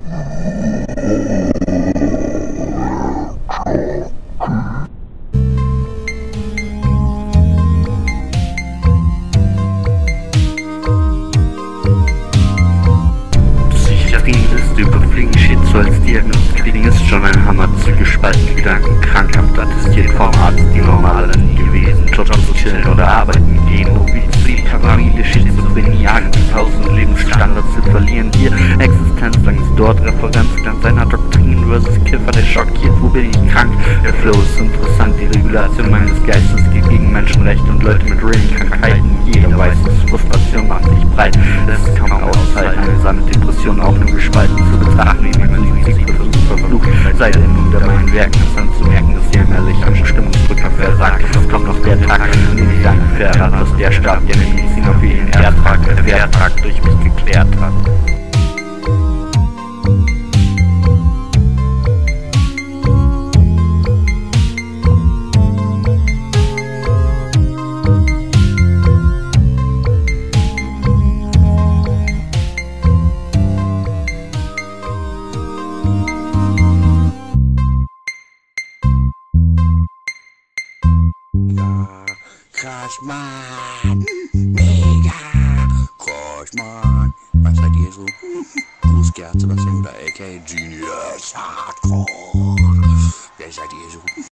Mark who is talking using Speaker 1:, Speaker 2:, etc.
Speaker 1: Überfliegen steht so als Diagnose kriegen, ist schon ein Hammer. Zugespalten, Gedanken, krankhaft attestiert vom Arzt, die normale nie gewesen. Job zu chillen oder arbeiten gehen, Novizid, Familie, Schizophrenie, Angst, tausend Lebensstandards zu verlieren. Hier Existenzangst, dort Referenzglanz einer Doktrin versus Kiffer, der schockiert, wo bin ich krank? Der Flow ist interessant, die Regulation meines Geistes geht gegen Menschenrechte und Leute mit Krankheiten. Jeder weiß, dass Frustration macht sich breit, es ist kaum aushalten, einsame Depression auch nur gespalten zu betrachten, wie meine Musik verflucht, sei denn nun der meinen Werken ist anzumerken, dass jämmerlich an Stimmungsdrücker versagt. Es kommt noch der Tag, an dem ich dann verrat, dass der Stab der Mediziner für ihren Wertrag durch mich geklärt hat.
Speaker 2: Ja, krass, Mann. Mega krass, Mann. Was seid ihr so? Grußkerze, was denn? Oder aka Genius Hardcore. Wer seid ihr so?